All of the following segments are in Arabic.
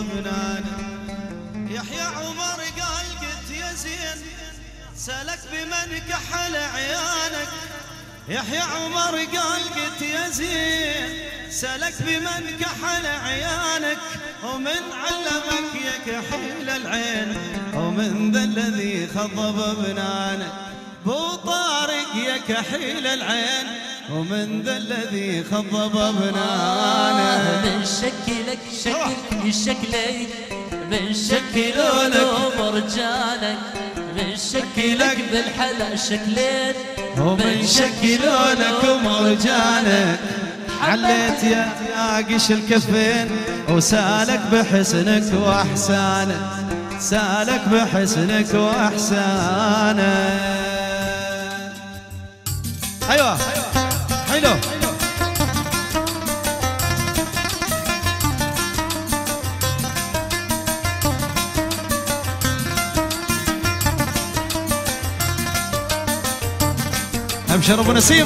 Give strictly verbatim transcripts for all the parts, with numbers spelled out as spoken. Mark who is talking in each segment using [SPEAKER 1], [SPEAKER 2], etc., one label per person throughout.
[SPEAKER 1] ببنانه. يحيى عمر قال قلت يا زين سلك بمن كحل عيانك. يحيى عمر قال قلت يا زين سلك بمن كحل عيانك. ومن علمك يا كحيل العين ومن ذا الذي خضب بنانك. بو طارق يا كحيل العين ومن ذا الذي خضب بنانه.
[SPEAKER 2] من شكلك شكل شكلي من شكلك ورجالك. من شكلك بالحلا شكلين
[SPEAKER 1] ومن شكلونك ومرجانك. حليت يا ياقش الكفين وسالك بحسنك واحسانك. سالك بحسنك واحسانك. ايوه حلو. ابشر ابو نسيم.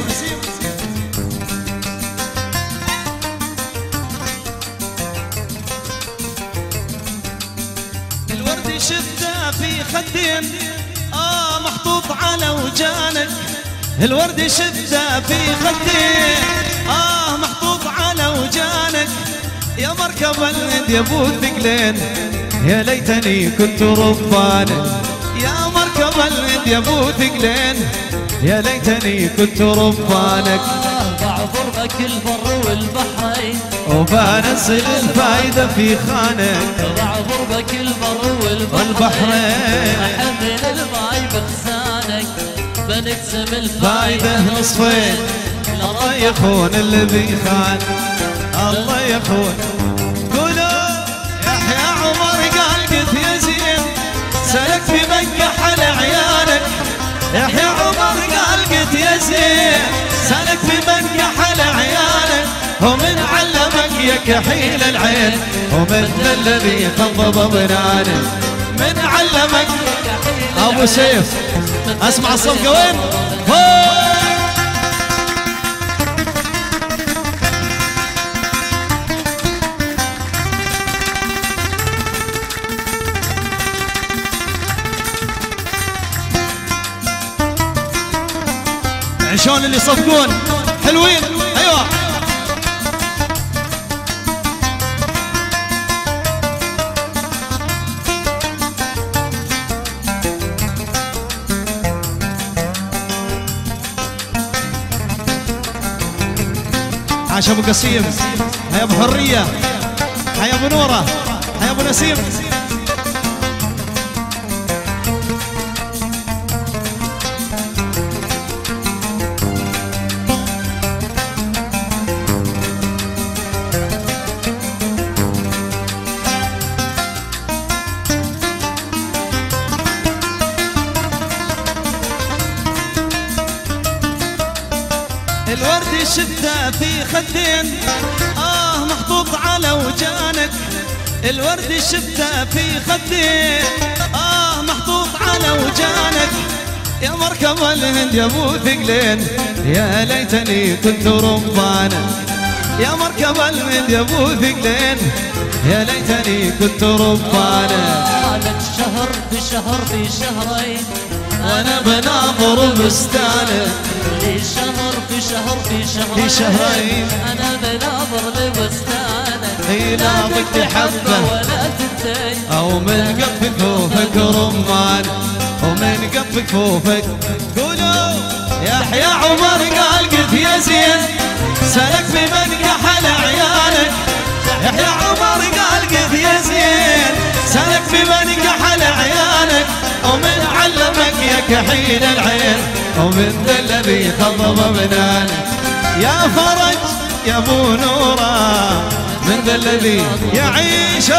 [SPEAKER 1] الورد شفته في خدين اه محطوط على وجانك. الورد شفته في خدين اه محطوط على وجانك. يا مركب الهند يا ابو ثقلين يا ليتني كنت ربانك. يا مركب الهند يا ابو ثقلين يا ليتني كنت ربانك.
[SPEAKER 2] بعبر بك البر والبحرين
[SPEAKER 1] وبنزل الفايدة في خانك.
[SPEAKER 2] بعبر بك البر
[SPEAKER 1] والبحرين
[SPEAKER 2] احمل الماي بخزانك. بنقسم
[SPEAKER 1] الفايدة
[SPEAKER 2] الفايدة
[SPEAKER 1] نصفين. الله يخون الذي خان. الله يخون. قولوا يحيى عمر قال قلت يا زين سلك في مكة حل عيانك. يحيى عمر قال قلت يا زين سلك في مكة حل عيانك. ومن علمك يا كحيل العين ومن الذي خضب بنانك. من علمك ابو سيف. اسمع الصفقة وين؟ عشان اللي يصفقون حلوين. ايوه عاش ابو قصيم. هيا ابو حريه. هيا ابو نوره. هيا ابو نسيم. الورد شفته في خدين آه محطوط على وجانك. الورد شفته في خدين آه محطوط على وجانك. يا مركب الهند يا ابو ثقلين يا ليتني كنت ربانك. يا مركب الهند يا ابو ثقلين يا ليتني كنت ربانك.
[SPEAKER 2] لك شهر في شهر في شهرين
[SPEAKER 1] وانا بناظر بستانك.
[SPEAKER 2] لي شهر في شهر في شهرين
[SPEAKER 1] في شهرين
[SPEAKER 2] انا بناظر لبستانك.
[SPEAKER 1] اي ناظرك حبه
[SPEAKER 2] ولا تنتهي
[SPEAKER 1] او من قف كفوفك رمان. ومن قف كفوفك. قولوا يحيى عمر قال قلت يا زين سلك بمن كحل عيانك. يحيى عمر قال قلت يا زين سلك بمن كحل عيانك. ومن علمك يا كحيل العين ومن ذا الذي خضب بنانك. يا فرج يا ابو نوره من ذا الذي يعيش.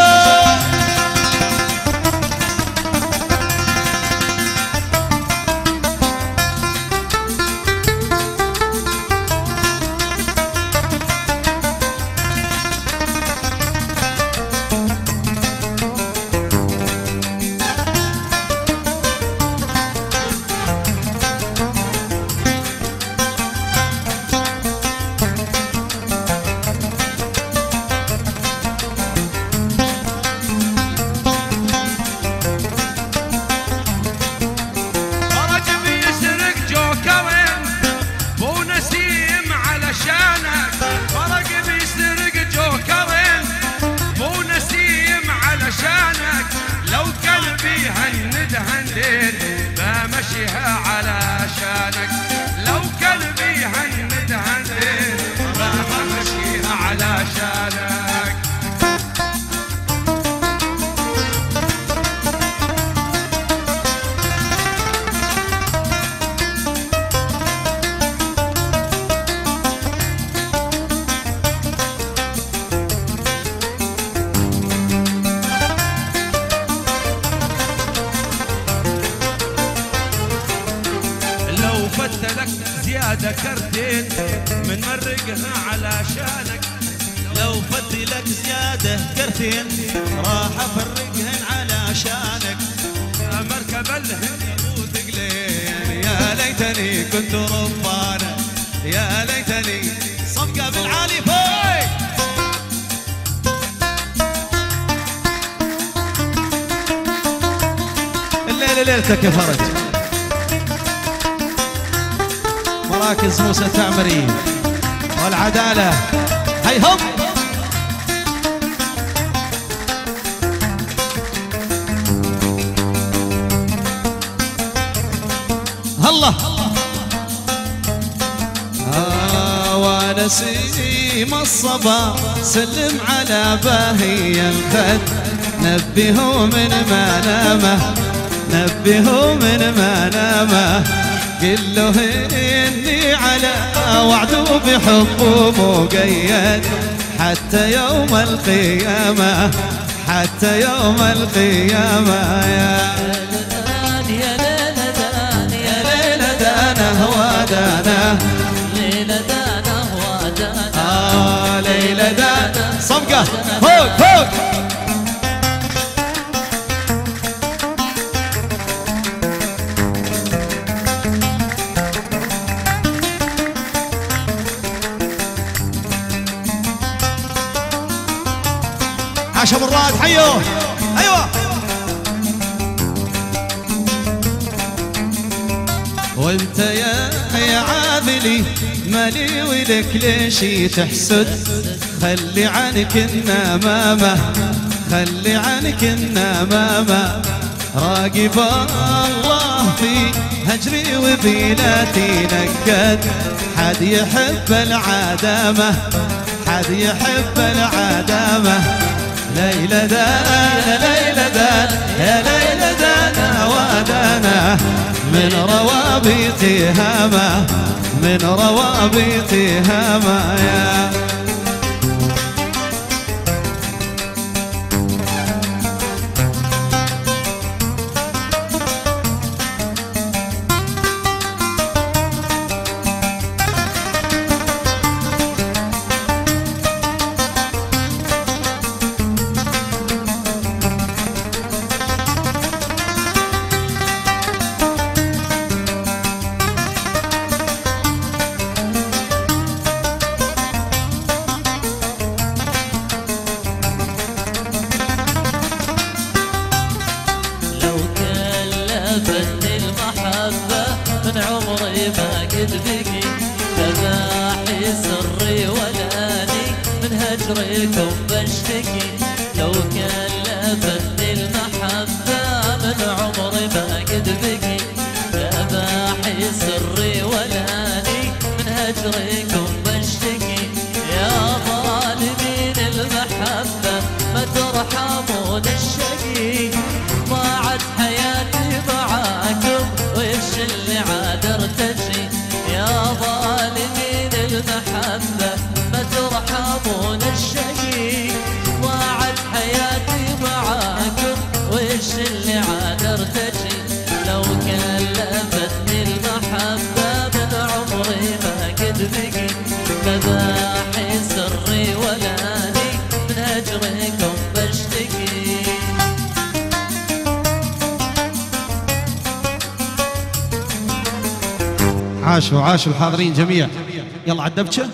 [SPEAKER 3] زيادة كرتين من مرقها علشانك.
[SPEAKER 1] لو فدي لك زيادة كرتين راح افرقهن علشانك.
[SPEAKER 3] مركب الهند
[SPEAKER 1] وثقلين يا ليتني كنت ربانة، يا ليتني صفقة بالعالي فوق. الليلة ليلتك يا فرج. مراكز موسى التعمري والعدالة هي هم. الله آه ونسيم الصبا سلم على باهي الخد. نبهوا من ما نامه، نبهوا من ما نامه. قل له اني على وعده بحبه مقيد حتى يوم القيامة، حتى يوم القيامة. يا
[SPEAKER 2] يا ليلة دان يا
[SPEAKER 1] ليلة دانا ودانا،
[SPEAKER 2] ليلة دانا ودانا.
[SPEAKER 1] آه ليلة دانا صفقة فوق فوق. عاش ابو الراد حيوه. ايوه وانت يا يا عاذلي مالي ولك ليش تحسد. خلي عنك النمامة، خلي عنك النمامة. راقب الله في هجري وبيلاتي نكد. حد يحب العدامة، حد يحب العدامة. ليلة دانا ليلة دانا يا ليلة دانا ودانا. من روابط هامة، من روابط هامة. يا
[SPEAKER 2] من عمري ما قد بقي ذباحي سري ولاني من هجركم بشتكي. لو كلفتني المحبة من عمري ما قد بقي ذباحي سري ولاني من هجركم بشتكي. يا ظالمين المحبة ما ترحمون الشقي. ضاعت حياتي معاكم وش اللي عاد ارتجي. يا ظالمين المحبة ما ترحمون الشقي. ضاعت حياتي معاكم وش اللي عاد ارتجي. لو كلفتني المحبة من عمري ما قد بقي مذاحي سري ولاني من هجركم بشتكي.
[SPEAKER 1] عاشوا عاشوا الحاضرين جميع. يلا عالدبشه.